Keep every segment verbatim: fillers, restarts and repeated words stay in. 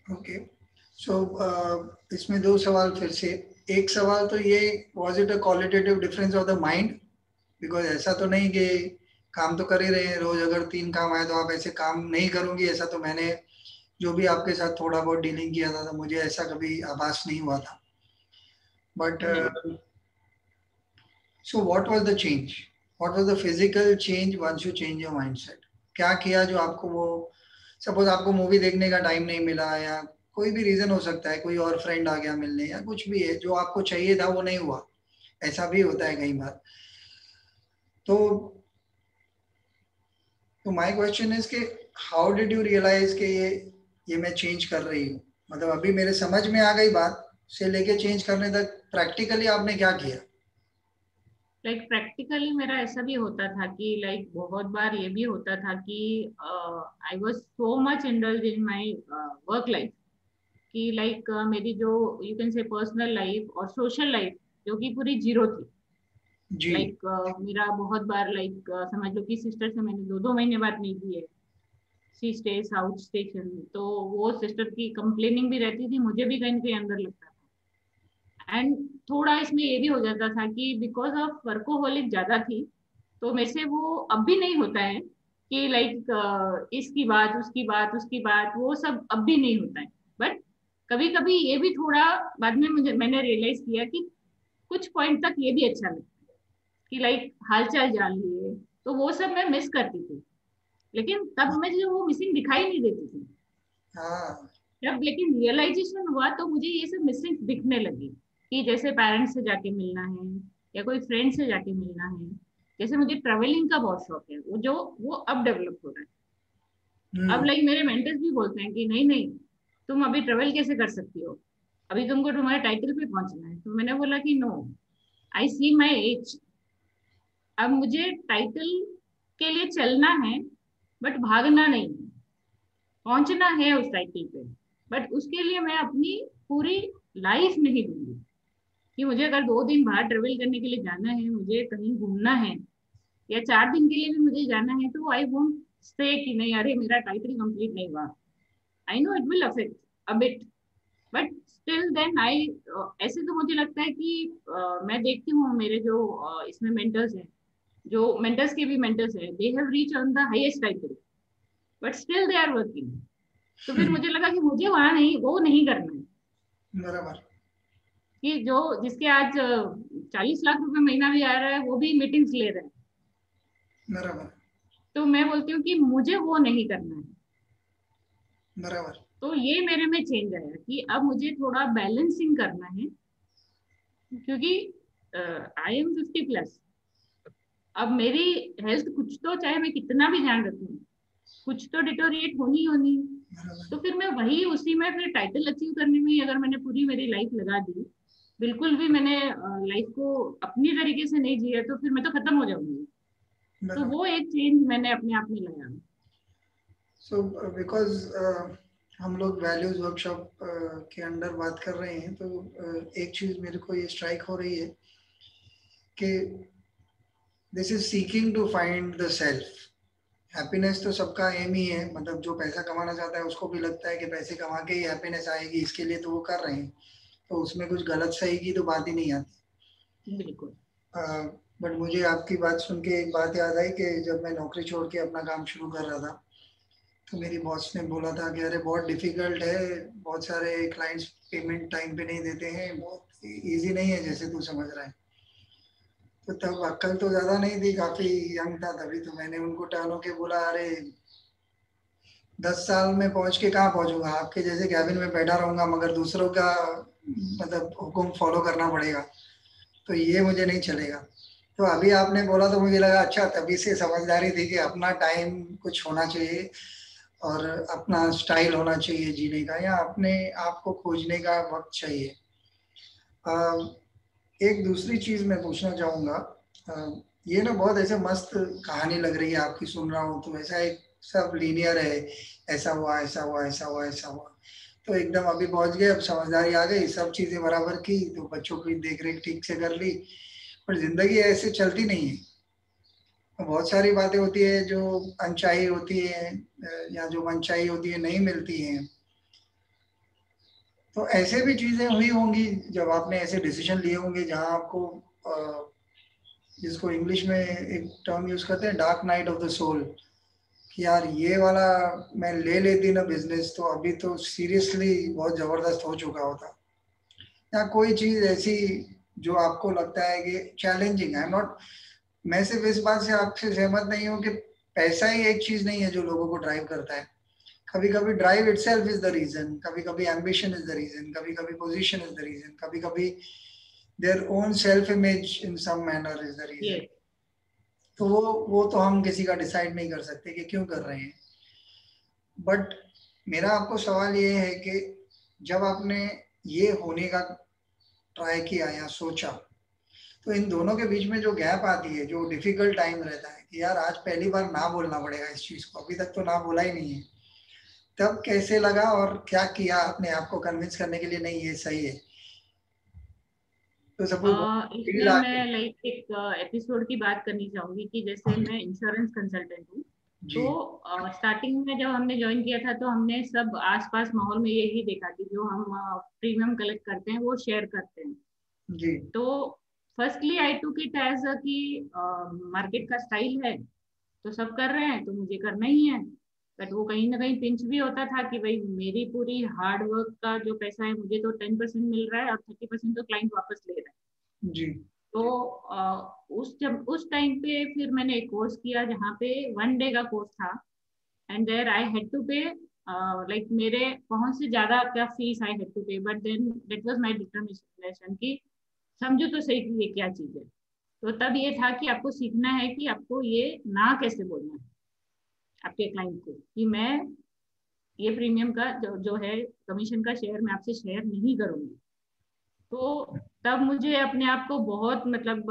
Okay, सो इसमें दो सवाल फिर से। एक सवाल तो ये, was it a qualitative difference of the mind? Because ऐसा तो नहीं कि काम तो कर ही रहे हैं रोज, अगर तीन काम आए तो आप ऐसे काम नहीं करोगे, ऐसा तो मैंने जो भी आपके साथ थोड़ा बहुत डीलिंग किया था, तो मुझे ऐसा कभी आभास नहीं हुआ था। बट नहीं। So what was the change, what was the physical change once you change your mindset? क्या किया जो आपको वो, सपोज आपको मूवी देखने का टाइम नहीं मिला, या कोई भी रीजन हो सकता है, कोई और फ्रेंड आ गया मिलने, या कुछ भी है जो आपको चाहिए था वो नहीं हुआ, ऐसा भी होता है कई बार। तो तो माय क्वेश्चन इज कि हाउ डिड यू रियलाइज कि ये ये मैं चेंज कर रही हूँ? मतलब अभी मेरे समझ में आ गई बात, से लेके चेंज करने तक प्रैक्टिकली आपने क्या किया? लाइक प्रैक्टिकली मेरा ऐसा भी होता था कि लाइक बहुत बार ये भी होता था कि I was so much indulge in my work life कि लाइक मेरी जो you can say personal life और सोशल लाइफ जो कि पूरी जीरो थी। जी। लाइक like, uh, मेरा बहुत बार लाइक like, uh, समझ लो कि सिस्टर से मैंने दो दो महीने बात नहीं की है। सी स्टेज आउट स्टेशन, तो वो सिस्टर की कंप्लेनिंग भी रहती थी, मुझे भी कहीं ना कहीं अंदर लगता था। एंड थोड़ा इसमें ये भी हो जाता था कि बिकॉज ऑफ वर्कोहोलिक ज्यादा थी, तो मेरे से वो अब भी नहीं होता है कि लाइक इसकी बात उसकी बात उसकी बात वो सब अब भी नहीं होता है। बट कभी कभी ये भी थोड़ा बाद में मुझे मैंने रियलाइज किया कि कुछ पॉइंट तक ये भी अच्छा लगता है कि लाइक हालचाल जान लिए, तो वो सब मैं मिस करती थी। लेकिन तब मुझे वो मिसिंग दिखाई नहीं देती थी। हाँ। जब लेकिन रियलाइजेशन हुआ तो मुझे ये सब मिसिंग दिखने लगी कि जैसे पेरेंट्स से जाके मिलना है या कोई फ्रेंड से जाके मिलना है। जैसे मुझे ट्रेवलिंग का बहुत शौक है, वो जो वो अब डेवलप हो रहा है। अब हम्म। लाइक मेरे मेंटर्स भी बोलते हैं कि नहीं नहीं, तुम अभी ट्रेवल कैसे कर सकती हो, अभी तुमको तुम्हारे टाइटल पे पहुंचना है। तो मैंने बोला कि no, I C my age. अब मुझे टाइटल के लिए चलना है, बट भागना नहीं है। पहुंचना है उस टाइटल पे, बट उसके लिए मैं अपनी पूरी लाइफ नहीं दूंगी। कि मुझे अगर दो दिन बाहर ट्रेवल करने के लिए जाना है, मुझे कहीं घूमना है, या चार दिन के लिए भी मुझे जाना है, तो आई वोंट से कि नहीं अरे मेरा टाइटल कंप्लीट नहीं हुआ। I know it will affect a bit, but still then I, ऐसे तो मुझे लगता है कि uh, मैं देखती हूँ मेरे जो uh, इसमें मेंटर्स हैं, जो मेंटर्स के भी मेंटर्स हैं, they have reach on the highest title, but still they are working. तो फिर मुझे लगा कि मुझे वहां नहीं, वो नहीं करना है। बराबर। कि जो जिसके आज चालीस लाख रुपए महीना भी आ रहा है वो भी मीटिंग्स ले रहा है, बराबर। तो मैं बोलती हूँ कि मुझे वो नहीं करना है। बराबर। तो ये मेरे में चेंज आया कि अब मुझे थोड़ा बैलेंसिंग करना है, क्योंकि आई एम फिफ्टी प्लस। अब मेरी हेल्थ कुछ तो, चाहे मैं कितना भी ध्यान रखूं, कुछ तो डिटोरिएट होनी ही होनी है। बराबर। तो फिर मैं वही उसी में फिर टाइटल अचीव करने में ही अगर मैंने पूरी मेरी लाइफ लगा दी, बिल्कुल भी मैंने लाइफ को अपनी तरीके से नहीं जिया, तो फिर मैं तो खत्म हो जाऊंगी। तो बराबर। वो एक चेंज मैंने अपने आप में लाया। सो बिकॉज हम लोग वैल्यूज वर्कशॉप के अंडर बात कर रहे हैं, तो uh, एक चीज मेरे को ये स्ट्राइक हो रही है कि this is seeking to find the self. Happiness तो सबका एम ही है, मतलब जो पैसा कमाना चाहता है उसको भी लगता है कि पैसे कमा के ही हैप्पीनेस आएगी, इसके लिए तो वो कर रहे हैं। तो उसमें कुछ गलत सही की तो बात ही नहीं आती। बिल्कुल। बट मुझे आपकी बात सुन के एक बात याद आई कि जब मैं नौकरी छोड़ के अपना काम शुरू कर रहा था, तो मेरी बॉस ने बोला था कि अरे बहुत डिफिकल्ट है, बहुत सारे क्लाइंट्स पेमेंट टाइम पे नहीं देते हैं, बहुत इजी नहीं है जैसे तू समझ रहा है। तो तब अक्ल तो ज़्यादा नहीं थी, काफ़ी यंग था तभी, तो मैंने उनको टालों के बोला, अरे दस साल में पहुंच के कहाँ पहुंचूंगा, आपके जैसे कैबिन में बैठा रहूंगा मगर दूसरों का मतलब हुक्म फॉलो करना पड़ेगा, तो ये मुझे नहीं चलेगा। तो अभी आपने बोला तो मुझे लगा अच्छा, तभी से समझदारी थी कि अपना टाइम कुछ होना चाहिए, और अपना स्टाइल होना चाहिए जीने का, या अपने आप को खोजने का वक्त चाहिए। अ, एक दूसरी चीज मैं पूछना चाहूंगा। अ, ये ना बहुत ऐसे मस्त कहानी लग रही है आपकी, सुन रहा हूँ तो ऐसा एक सब लीनियर है, ऐसा हुआ ऐसा हुआ ऐसा हुआ ऐसा हुआ, तो एकदम अभी पहुंच गए, अब समझदारी आ गई, सब चीजें बराबर की, तो बच्चों की देख रेख ठीक से कर ली। पर जिंदगी ऐसे चलती नहीं है, बहुत सारी बातें होती है जो अनचाही होती है, अ, या जो मनचाही होती है नहीं मिलती हैं। तो ऐसे भी चीजें हुई होंगी जब आपने ऐसे डिसीजन लिए होंगे जहां आपको अ, जिसको इंग्लिश में एक टर्म यूज करते हैं dark night of the soul, कि यार ये वाला मैं ले लेती ना बिजनेस तो अभी तो सीरियसली बहुत जबरदस्त हो चुका होता, या कोई चीज ऐसी जो आपको लगता है कि चैलेंजिंग है। नॉट, मैं सिर्फ इस बात से आपसे सहमत नहीं हूँ कि पैसा ही एक चीज नहीं है जो लोगों को ड्राइव करता है। कभी कभी drive itself is the reason, कभी कभी एम्बिशन इज द रीजन, कभी कभी पोजीशन इज द रीजन, कभी कभी their own self image in some manner is the reason. ये तो वो वो तो हम किसी का डिसाइड नहीं कर सकते कि क्यों कर रहे हैं। बट मेरा आपको सवाल ये है कि जब आपने ये होने का ट्राई किया या सोचा, तो इन दोनों के बीच में जो गैप आती है, जो डिफिकल्ट टाइम रहता है कि यार आज पहली बार ना बोलना पड़ेगा इस चीज को, अभी तक तो ना बोला ही नहीं है, तब कैसे लगा और क्या किया अपने आप को कन्विंस करने के लिए नहीं ये सही है? तो सपोज अ, फील्ड इसमें आ गई। मैं लाइक एक एपिसोड की बात करनी चाहूंगी कि जैसे मैं इंश्योरेंस कंसल्टेंट हूँ। जी तो स्टार्टिंग में जब हमने ज्वाइन किया था तो हमने सब आसपास माहौल में यही देखा कि जो हम प्रीमियम कलेक्ट करते हैं वो शेयर करते हैं। जी तो firstly I took it as कि मार्केट का स्टाइल है, तो सब कर रहे हैं तो मुझे करना ही है। बट वो कहीं ना कहीं पिंच भी होता था कि भाई मेरी पूरी हार्ड वर्क का जो पैसा है मुझे तो टेन परसेंट मिल रहा है और थर्टी परसेंट तो क्लाइंट वापस ले रहा है। जी तो अ, उस जब उस टाइम पे फिर मैंने एक कोर्स किया जहाँ पे वन डे का कोर्स था। And there I had to pay, like मेरे पहुंच से ज्यादा क्या fees I had to pay, but then that was my determination कि समझो तो सही कि ये क्या चीज है। तो तब ये था कि आपको सीखना है कि आपको ये ना कैसे बोलना है आपके क्लाइंट को, कि मैं ये प्रीमियम का जो, जो है कमीशन का शेयर मैं आपसे शेयर नहीं करूंगी। तो तब मुझे अपने आप को बहुत मतलब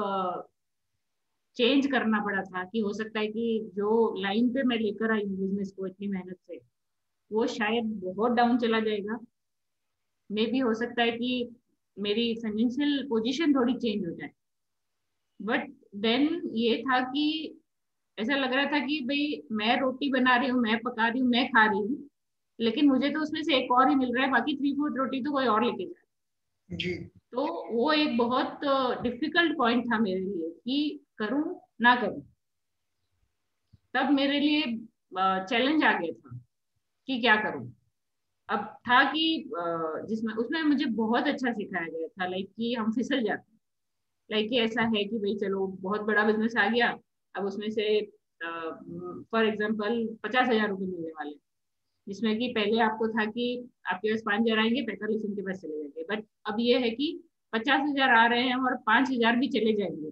चेंज करना पड़ा था कि हो सकता है कि जो लाइन पे मैं लेकर आई हूँ बिजनेस को इतनी मेहनत से वो शायद बहुत डाउन चला जाएगा। मे भी हो सकता है कि मेरी फाइनेंशियल पोजीशन थोड़ी चेंज हो जाए। बट देन ये था कि ऐसा लग रहा था कि भाई मैं रोटी बना रही हूँ, मैं पका रही हूँ, मैं खा रही हूँ, लेकिन मुझे तो उसमें से एक और ही मिल रहा है, बाकी थ्री फोर्थ रोटी तो कोई और लेके जा जी रहा है। तो वो एक बहुत डिफिकल्ट पॉइंट था मेरे लिए कि करूँ ना करूँ। तब मेरे लिए चैलेंज आ गया था कि क्या करूँ। अब था कि अ, जिसमें उसमें मुझे बहुत अच्छा सिखाया गया था, लाइक कि हम फिसल जाते हैं। लाइक कि ऐसा है कि भाई चलो बहुत बड़ा बिजनेस आ गया, अब उसमें से फॉर एग्जाम्पल पचास हजार रुपये मिलने वाले, जिसमें कि पहले आपको था कि आपके पास पांच हजार आएंगे, पैंतालीस उनके पास चले जाएंगे। बट अब ये है कि पचास हजार आ रहे हैं और पांच हजार भी चले जाएंगे।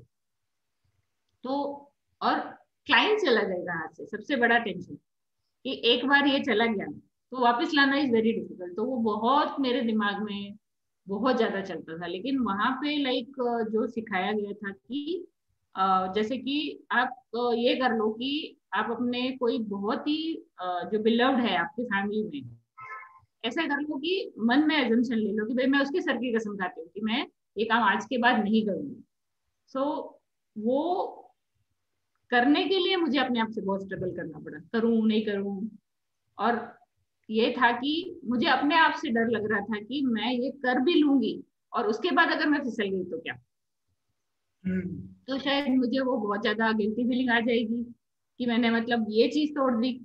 तो और क्लाइंट चला जाएगा हाथ से, सबसे बड़ा टेंशन कि एक बार ये चला गया तो वापस लाना इज वेरी डिफिकल्ट। तो वो बहुत मेरे दिमाग में बहुत ज्यादा चलता था। लेकिन वहां पे लाइक जो सिखाया गया था कि अ, जैसे कि आप अ, ये कर लो कि आप अपने कोई बहुत ही अ, जो बिलव्ड है आपकी फैमिली में, ऐसा कर लो कि मन में एजम्पशन ले लो कि भाई मैं उसके सर की कसम खाती हूँ कि मैं ये काम आज के बाद नहीं करूंगी। सो so, वो करने के लिए मुझे अपने आप से बहुत स्ट्रगल करना पड़ा, करूं नहीं करूं। और ये था कि मुझे अपने आप से डर लग रहा था कि मैं ये कर भी लूंगी और उसके बाद अगर मैं फिसल गई तो क्या। हम्म तो शायद मुझे वो बहुत ज्यादा गिल्टी फीलिंग आ जाएगी कि मैंने मतलब ये चीज तोड़ दी।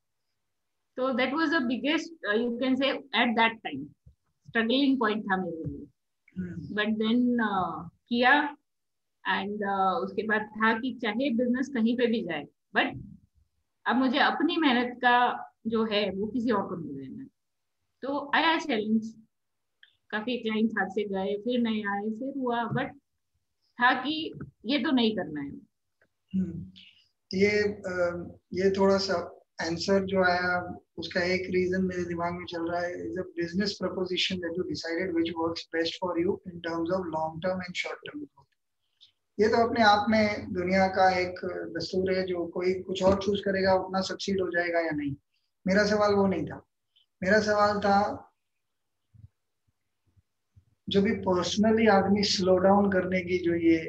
तो that was the biggest you can say at that time struggling point था मेरे लिए। हम्म बट देन किया। एंड uh, उसके बाद था कि चाहे बिजनेस कहीं पे भी जाए, बट अब मुझे अपनी मेहनत का जो है वो किसी और को नहीं देना है। तो आया चैलेंज, काफी क्लाइंट हाथ से गए, फिर नहीं आए, फिर हुआ, बट था कि ये तो नहीं करना है। हम्म। ये अ, ये थोड़ा सा आंसर जो आया उसका एक रीजन मेरे दिमाग में चल रहा है, is a business proposition that you decided which works best for you in terms of long term and short term growth. ये तो अपने आप में दुनिया का एक दस्तूर है, जो कोई कुछ और चूज करेगा उतना सक्सीड हो जाएगा या नहीं। मेरा सवाल वो नहीं था। मेरा सवाल था जो भी पर्सनली आदमी स्लो डाउन करने की जो ये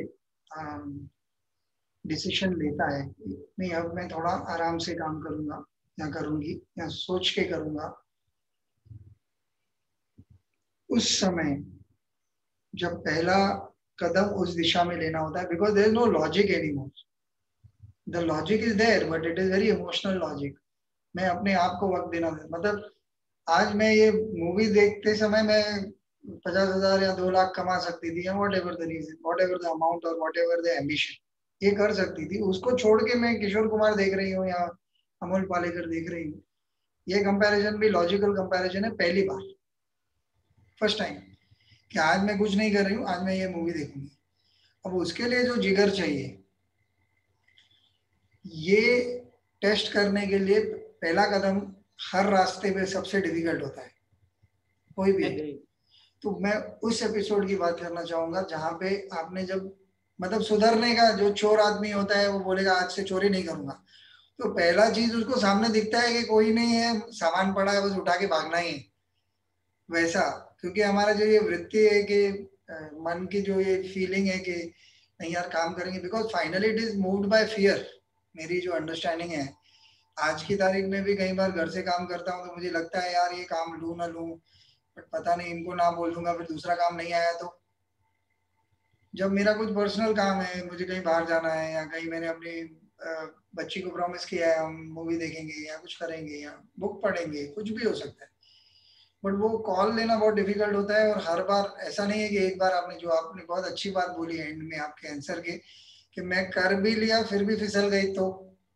डिसीजन लेता है, नहीं अब मैं थोड़ा आराम से काम करूंगा या करूंगी या सोच के करूंगा, उस समय जब पहला कदम उस दिशा में लेना होता है, because there is no logic any more, the logic is there but it is very emotional logic. मैं अपने आप को वक्त देना, मतलब आज मैं ये मूवी देखते समय मैं पचास हजार या दो लाख कमा सकती थी, whatever the reason, whatever the amount और वॉट एवर द एम्बिशन, ये कर सकती थी। उसको छोड़ के मैं किशोर कुमार देख रही हूँ या अमोल पालेकर देख रही हूँ, ये कंपैरिजन भी लॉजिकल कंपैरिजन है पहली बार, फर्स्ट टाइम, कि आज मैं कुछ नहीं कर रही हूँ, आज मैं ये मूवी देखूंगी। अब उसके लिए जो जिगर चाहिए, ये टेस्ट करने के लिए पहला कदम हर रास्ते पे सबसे डिफिकल्ट होता है, कोई भी है। एग्री। तो मैं उस एपिसोड की बात करना चाहूंगा जहां पे आपने जब, मतलब सुधरने का, जो चोर आदमी होता है वो बोलेगा आज से चोरी नहीं करूंगा, तो पहला चीज उसको सामने दिखता है कि कोई नहीं है, सामान पड़ा है, बस उठा के भागना ही है, वैसा। क्योंकि हमारा जो ये वृत्ति है कि अ, मन की जो ये फीलिंग है कि नहीं यार काम करेंगे, because finally it is moved by fear. मेरी जो अंडरस्टैंडिंग है आज की तारीख में भी, कई बार घर से काम करता हूँ तो मुझे लगता है यार ये काम लूँ ना लूँ, बट पता नहीं, इनको ना बोल दूंगा फिर दूसरा काम नहीं आया तो। जब मेरा कुछ पर्सनल काम है, मुझे कहीं बाहर जाना है, या कहीं मैंने अपनी अ, बच्ची को प्रॉमिस किया है हम मूवी देखेंगे या कुछ करेंगे या बुक पढ़ेंगे, कुछ भी हो सकता है, बट वो कॉल लेना बहुत डिफिकल्ट होता है। और हर बार ऐसा नहीं है कि एक बार आपने, जो आपने बहुत अच्छी बात बोली एंड में आपके आंसर के, कि मैं कर भी लिया फिर भी फिसल गई, तो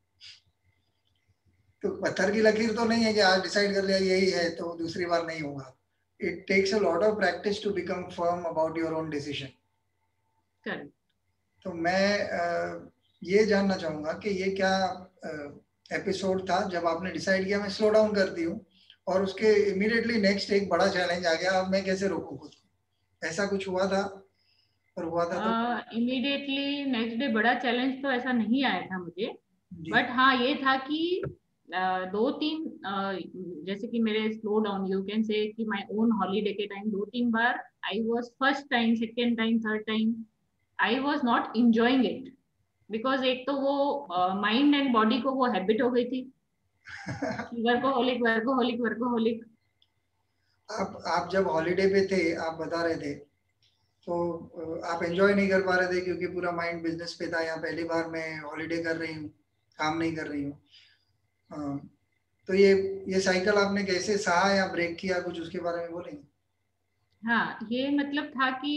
तो पत्थर की लकीर तो नहीं है कि आज डिसाइड कर लिया यही है तो दूसरी बार नहीं होगा। It takes a lot of practice to become firm about your own decision. Correct. तो मैं अ, ये जानना चाहूंगा कि ये क्या एपिसोड था जब आपने डिसाइड किया मैं स्लो डाउन करती हूँ, और उसके इमीडिएटली नेक्स्ट एक बड़ा चैलेंज आ गया, अब मैं कैसे रोकूं खुद को, ऐसा कुछ हुआ था? और हुआ था तो? इमीडिएटली नेक्स्ट डे बड़ा चैलेंज तो ऐसा नहीं आया था मुझे, जी। बट हाँ ये था कि अ, दो तीन अ, जैसे कि मेरे slow down you can say कि माय ओन हॉलीडे के टाइम दो तीन बार I was first time, second time, third time I was not enjoying it, because एक तो वो माइंड एंड बॉडी को वो हैबिट हो गई थी कि वर्कोहोलिक वर्कोहोलिक वर्कोहोलिक। आप आप जब हॉलीडे पे थे, आप बता रहे थे, तो अ, आप एंजॉय नहीं कर पा रहे थे क्योंकि पूरा माइंड बिजनेस पे था, या पहली बार मैं हॉलीडे कर रही हूँ, काम नहीं कर रही हूँ। हाँ, तो ये ये साइकिल आपने कैसे सहा या ब्रेक किया, कुछ उसके बारे में बोलेंगे? हाँ ये मतलब था कि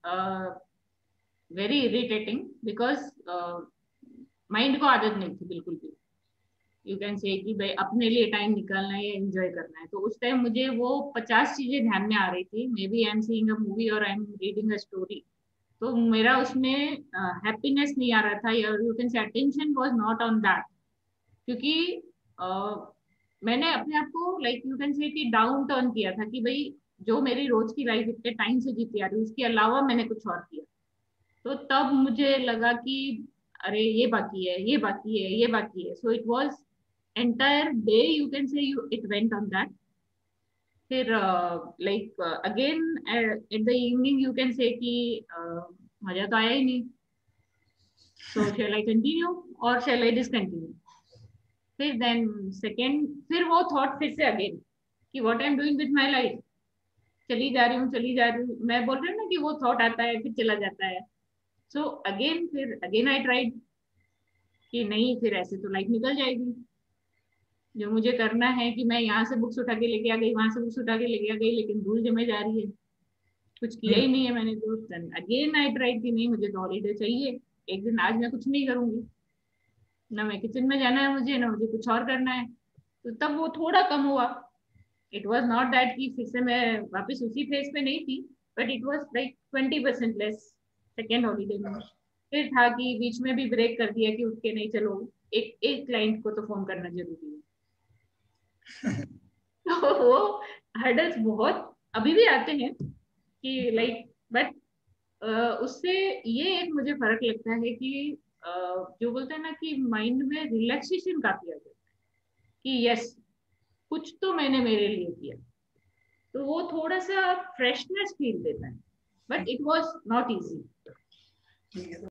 वेरी इरिटेटिंग, बिकॉज माइंड को आदत नहीं थी बिल्कुल भी, यू कैन से कि भाई अपने लिए टाइम निकालना है, एंजॉय करना है। तो उस टाइम मुझे वो पचास चीजें ध्यान में आ रही थी, maybe I am seeing a movie और I am reading a story, तो मेरा उसमें हैप्पीनेस uh, नहीं आ रहा था, या you can say attention was not on that, क्योंकि uh, मैंने अपने आप को लाइक यू कैन से कि डाउन टर्न किया था कि भाई जो मेरी रोज की लाइफ इतने टाइम से जीती आ रही है उसके अलावा मैंने कुछ और किया। तो तब मुझे लगा कि अरे ये बाकी है, ये बाकी है, ये बाकी है, so it was entire day you can say you it went on that. फिर like again at the evening you can say कि uh, मजा तो आया ही नहीं, सो शैल आई कंटिन्यू और शैल आई डिसकंटिन्यू। फिर देन सेकेंड फिर वो थॉट फिर से अगेन कि what I am doing with my life, चली जा रही हूँ चली जा रही हूँ, मैं बोल रही हूँ ना कि वो थॉट आता है फिर चला जाता है। सो so, अगेन फिर अगेन आई ट्राइड कि नहीं फिर ऐसे तो लाइफ निकल जाएगी, जो मुझे करना है कि मैं यहाँ से बुक्स उठा के लेके आ गई, वहां से बुक्स उठा के लेके आ गई, लेकिन धूल जमे जा रही है, कुछ किया हम्म। ही नहीं है मैंने। तो अगेन आई ट्राइड कि नहीं मुझे तो हॉलीडे चाहिए, एक दिन आज मैं कुछ नहीं करूंगी, ना मैं किचन में जाना है मुझे, ना मुझे कुछ और करना है। तो तब वो थोड़ा कम हुआ। इट वॉज नॉट दैट कि फिर से मैं वापस उसी फेज पे नहीं थी, but it was like twenty percent less second holiday में। फिर था कि बीच में भी ब्रेक कर दिया कि उठ के नहीं चलो, एक एक क्लाइंट को तो फोन करना जरूरी है। तो वो हर्डल्स बहुत अभी भी आते हैं कि लाइक, बट उससे ये एक मुझे फर्क लगता है कि अ, जो बोलते हैं ना कि माइंड में रिलैक्सेशन काफी आ जाता है कि यस कुछ तो मैंने मेरे लिए किया, तो वो थोड़ा सा फ्रेशनेस फील देता है, but it was not easy. ठीक है,